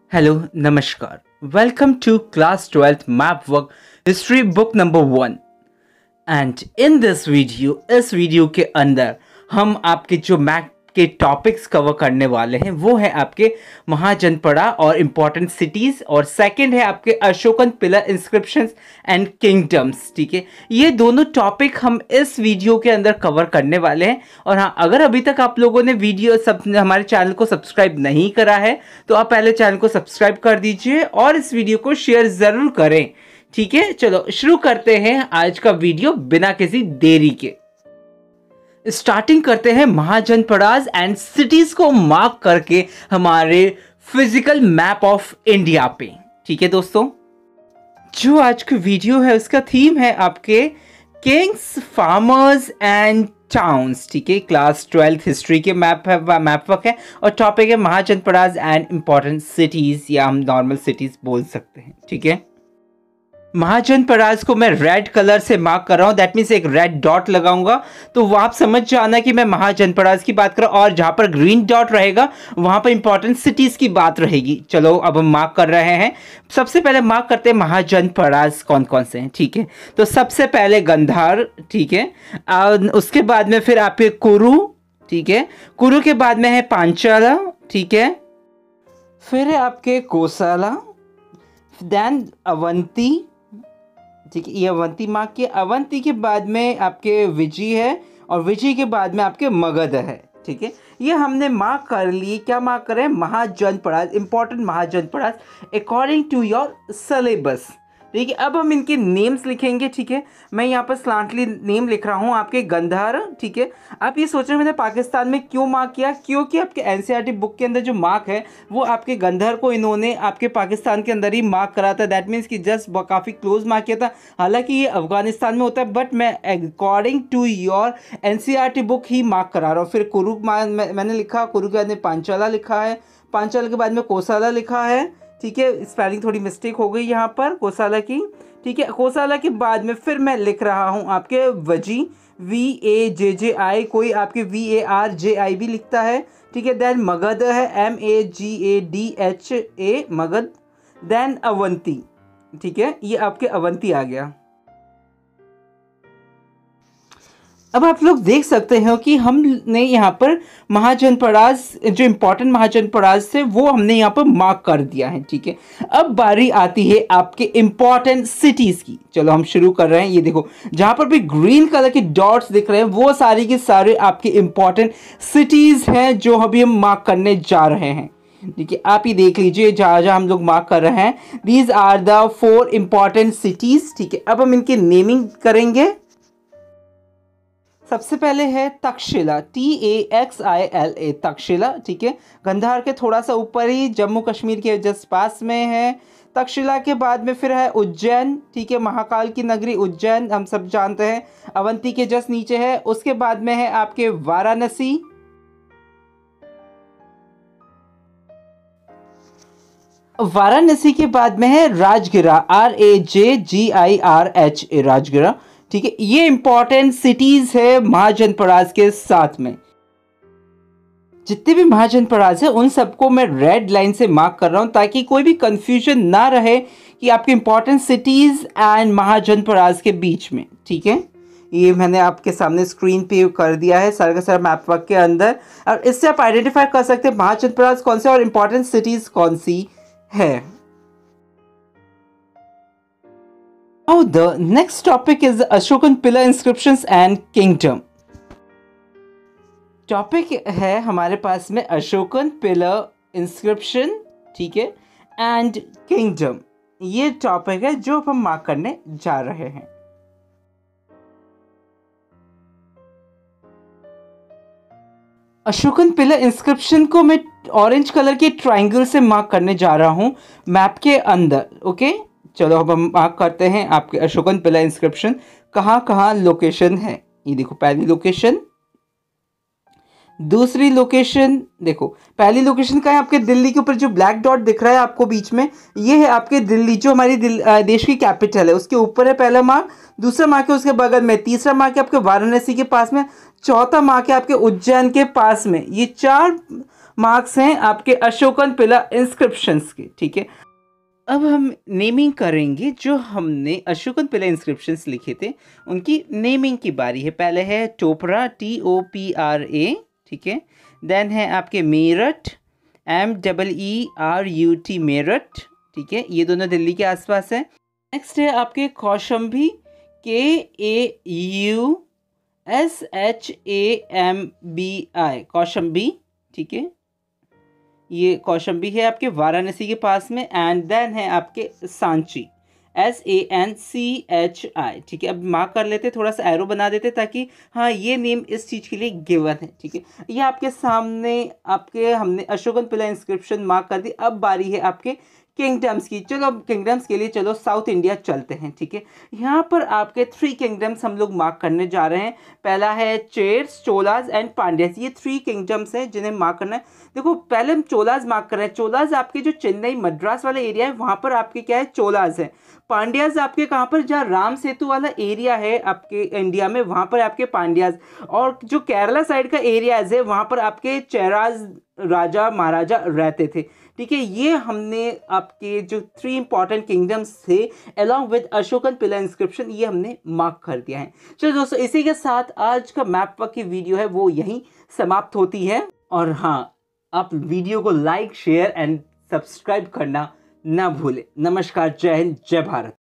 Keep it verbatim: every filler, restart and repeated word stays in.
Hello, Namaskar. Welcome to Class twelfth Map Work History Book number one. And in this video, इस video के अंदर हम आपके जो मैप के टॉपिक्स कवर करने वाले हैं वो है आपके महाजनपड़ा और इम्पोर्टेंट सिटीज़, और सेकंड है आपके Ashokan pillar inscriptions and kingdoms. ठीक है, ये दोनों टॉपिक हम इस वीडियो के अंदर कवर करने वाले हैं। और हाँ, अगर अभी तक आप लोगों ने वीडियो सब हमारे चैनल को सब्सक्राइब नहीं करा है तो आप पहले चैनल को सब्सक्राइब कर दीजिए और इस वीडियो को शेयर ज़रूर करें। ठीक है, चलो शुरू करते हैं आज का वीडियो बिना किसी देरी के। स्टार्टिंग करते हैं महाजनपड़ास एंड सिटीज को मार्क करके हमारे फिजिकल मैप ऑफ इंडिया पे। ठीक है दोस्तों, जो आज की वीडियो है उसका थीम है आपके किंग्स, फार्मर्स एंड टाउन्स। ठीक है, क्लास ट्वेल्थ हिस्ट्री के मैप है, मैप वर्क है, और टॉपिक है महाजनपड़ास एंड इंपॉर्टेंट सिटीज, या हम नॉर्मल सिटीज बोल सकते हैं। ठीक है, महाजनपड़ास को मैं रेड कलर से मार्क कर रहा हूं, दैट मीन्स एक रेड डॉट लगाऊंगा तो वो आप समझ जाना कि मैं महाजनपड़ास की बात कर रहा हूं, और जहां पर ग्रीन डॉट रहेगा वहां पर इंपॉर्टेंट सिटीज की बात रहेगी। चलो अब हम मार्क कर रहे हैं। सबसे पहले मार्क करते हैं महाजनपड़ास कौन कौन से हैं। ठीक है, तो सबसे पहले गंधार। ठीक है, उसके बाद में फिर आपके कुरु। ठीक है, कुरु के बाद में है पांचाला। ठीक है, फिर है आपके कोसला, देन अवंती। ठीक है, ये अवंती मार्क के, अवंती के बाद में आपके विजय है, और विजय के बाद में आपके मगध है। ठीक है, ये हमने मार्क कर लिए। क्या मार्क करें? Mahajanapadas, important Mahajanapadas according to your syllabus. ठीक है, अब हम इनके नेम्स लिखेंगे। ठीक है, मैं यहाँ पर स्लांटली नेम लिख रहा हूँ आपके गंधार। ठीक है, आप ये सोच रहे हैं मैंने पाकिस्तान में क्यों मार्क किया, क्योंकि आपके एनसीईआरटी बुक के अंदर जो मार्क है वो आपके गंधार को इन्होंने आपके पाकिस्तान के अंदर ही मार्क करा था। दैट मीन्स कि जस्ट काफ़ी क्लोज मार्क किया था, हालांकि ये अफगानिस्तान में होता है, बट मैं according to your NCERT book ही मार्क करा रहा हूँ। फिर कुरु मैं, मैंने लिखा, कुरु के बाद में पांचाला लिखा है, पांचाला के बाद में कोसला लिखा है। ठीक है, स्पेलिंग थोड़ी मिस्टेक हो गई यहाँ पर कोसला की। ठीक है, कोसला के बाद में फिर मैं लिख रहा हूँ आपके वजी, वी ए जे जे आई, कोई आपके वी ए आर जे आई भी लिखता है। ठीक है, देन मगध है, M A G A D H A, Magadha. Then Avanti. ठीक है, ये आपके अवंती आ गया। अब आप लोग देख सकते हो कि हमने यहाँ पर महाजनपड़ास, जो इम्पोर्टेंट महाजनपड़ास थे वो हमने यहाँ पर मार्क कर दिया है। ठीक है, अब बारी आती है आपके इम्पोर्टेंट सिटीज़ की। चलो हम शुरू कर रहे हैं। ये देखो, जहाँ पर भी ग्रीन कलर के डॉट्स दिख रहे हैं वो सारी के सारे आपके इम्पोर्टेंट सिटीज़ हैं जो अभी हम मार्क करने जा रहे हैं। ठीक है, आप ये देख लीजिए जहाँ जहाँ हम लोग मार्क कर रहे हैं, these are the four important cities. ठीक है, अब हम इनकी नेमिंग करेंगे। सबसे पहले है Takshashila, T A X I L A, Takshashila. ठीक है, गंधार के थोड़ा सा ऊपर ही, जम्मू कश्मीर के जस्ट पास में है तक्षशिला। के बाद में फिर है उज्जैन। ठीक है, महाकाल की नगरी उज्जैन हम सब जानते हैं, अवंती के जस्ट नीचे है। उसके बाद में है आपके वाराणसी। वाराणसी के बाद में है Rajgira, R A J G I R H A, Rajgira. ठीक है, ये इंपॉर्टेंट सिटीज है महाजनपड़ास के साथ में। जितने भी महाजनपड़ास है उन सबको मैं रेड लाइन से मार्क कर रहा हूं ताकि कोई भी कंफ्यूजन ना रहे कि आपके इंपॉर्टेंट सिटीज एंड महाजनपड़ास के बीच में। ठीक है, ये मैंने आपके सामने स्क्रीन पे कर दिया है सारा का सारा मैप वर्क के अंदर, और इससे आप आइडेंटिफाई कर सकते हैं महाजनपड़ास कौन से और इंपॉर्टेंट सिटीज कौन सी है। Now the next topic is the Ashokan pillar inscriptions and kingdom. Topic है हमारे पास में अशोकन पिलर इंस्क्रिप्शन। ठीक है, एंड किंगडम, ये टॉपिक है जो हम मार्क करने जा रहे हैं। अशोकन पिलर इंस्क्रिप्शन को मैं ऑरेंज कलर के ट्राइंगल से मार्क करने जा रहा हूं मैप के अंदर। ओके, चलो अब हम मार्क करते हैं आपके अशोकन पिलर इंस्क्रिप्शन कहाँ कहाँ लोकेशन है। ये देखो, पहली लोकेशन, दूसरी लोकेशन। देखो पहली लोकेशन का है आपके दिल्ली के ऊपर जो ब्लैक डॉट दिख रहा है आपको बीच में, ये है आपके दिल्ली जो हमारी देश की कैपिटल है, उसके ऊपर है पहला मार्क। दूसरा मार्क है उसके बगल में, तीसरा मार्क है आपके वाराणसी के पास में, चौथा मार्क है आपके उज्जैन के पास में। ये चार मार्क्स हैं आपके अशोकन पिला इंस्क्रिप्शंस के, ठीक है। अब हम नेमिंग करेंगे। जो हमने अशोकन पिला इंस्क्रिप्शंस लिखे थे उनकी नेमिंग की बारी है। पहले है Topra, T O P R A, ठीक है। देन है आपके Meerut, M double E R U T, Meerut, ठीक है। ये दोनों दिल्ली के आसपास है। नेक्स्ट है आपके Kaushambi, K A U S H A M B I, Kaushambi, ठीक है। ये कौशाम्बी है आपके वाराणसी के पास में। एंड देन है आपके Sanchi, S A N C H I, ठीक है। अब मार्क कर लेते, थोड़ा सा एरो बना देते ताकि हाँ ये नेम इस चीज़ के लिए गिवन है, ठीक है। ये आपके सामने आपके हमने अशोकन पिला इंस्क्रिप्शन मार्क कर दी। अब बारी है आपके किंगडम्स की। चलो अब किंगडम्स के लिए चलो साउथ इंडिया चलते हैं, ठीक है। यहाँ पर आपके थ्री किंगडम्स हम लोग मार्क करने जा रहे हैं। पहला है चेर्स, चोलाज एंड पांड्यास। ये थ्री किंगडम्स हैं जिन्हें मार्क करना है। देखो पहले हम चोलाज मार्क कर रहे हैं। चोलाज आपके जो चेन्नई मद्रास वाला एरिया है वहाँ पर आपके क्या है, चोलाज है। पांड्याज आपके कहाँ पर, जहाँ राम सेतु वाला एरिया है आपके इंडिया में, वहाँ पर आपके पांड्याज। और जो केरला साइड का एरियाज है वहाँ पर आपके चेराज राजा महाराजा रहते थे, ठीक है। ये हमने आपके जो थ्री इंपॉर्टेंट किंगडम्स थे along with Ashokan pillar inscription, ये हमने मार्क कर दिया है। चलो दोस्तों, इसी के साथ आज का मैप वर्क की वीडियो है वो यहीं समाप्त होती है। और हाँ, आप वीडियो को लाइक, शेयर एंड सब्सक्राइब करना ना भूलें। नमस्कार, जय हिंद, जय भारत।